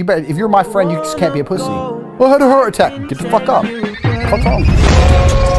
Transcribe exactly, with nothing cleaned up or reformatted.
You better, if you're my friend, you just can't be a pussy. Well, I had a heart attack. Get the fuck up. What's wrong?